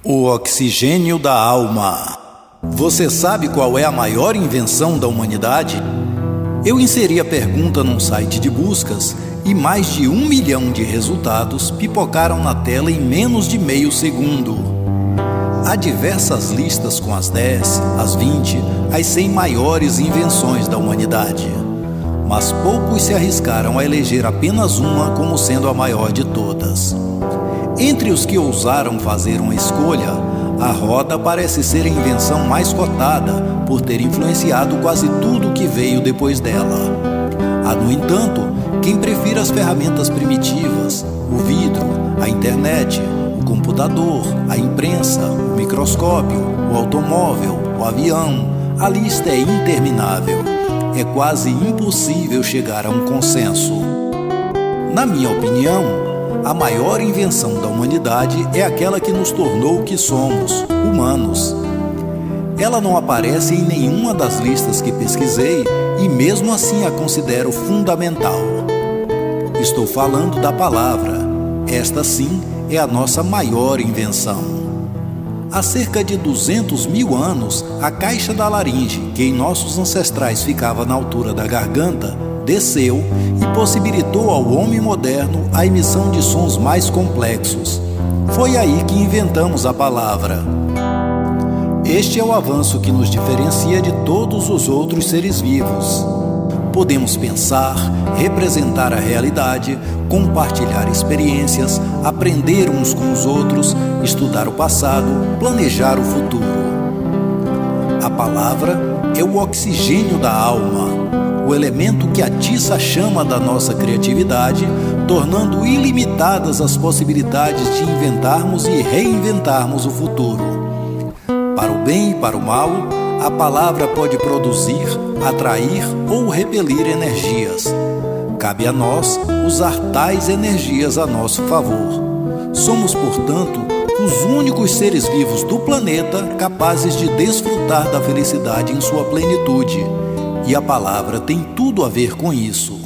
O oxigênio da alma. Você sabe qual é a maior invenção da humanidade? Eu inseri a pergunta num site de buscas e mais de 1 milhão de resultados pipocaram na tela em menos de meio segundo. Há diversas listas com as 10, as 20, as 100 maiores invenções da humanidade. Mas poucos se arriscaram a eleger apenas uma como sendo a maior de todas. Entre os que ousaram fazer uma escolha, a roda parece ser a invenção mais cotada por ter influenciado quase tudo que veio depois dela. Há, no entanto, quem prefira as ferramentas primitivas, o vidro, a internet, o computador, a imprensa, o microscópio, o automóvel, o avião. A lista é interminável. É quase impossível chegar a um consenso. Na minha opinião, a maior invenção da humanidade é aquela que nos tornou o que somos, humanos. Ela não aparece em nenhuma das listas que pesquisei e mesmo assim a considero fundamental. Estou falando da palavra. Esta sim é a nossa maior invenção. Há cerca de 200 mil anos, a caixa da laringe, que em nossos ancestrais ficava na altura da garganta, desceu e possibilitou ao homem moderno a emissão de sons mais complexos. Foi aí que inventamos a palavra. Este é o avanço que nos diferencia de todos os outros seres vivos. Podemos pensar, representar a realidade, compartilhar experiências, aprender uns com os outros, estudar o passado, planejar o futuro. A palavra é o oxigênio da alma, o elemento que atiça a chama da nossa criatividade, tornando ilimitadas as possibilidades de inventarmos e reinventarmos o futuro. Para o bem e para o mal, a palavra pode produzir, atrair ou repelir energias. Cabe a nós usar tais energias a nosso favor. Somos, portanto, os únicos seres vivos do planeta capazes de desfrutar da felicidade em sua plenitude. E a palavra tem tudo a ver com isso.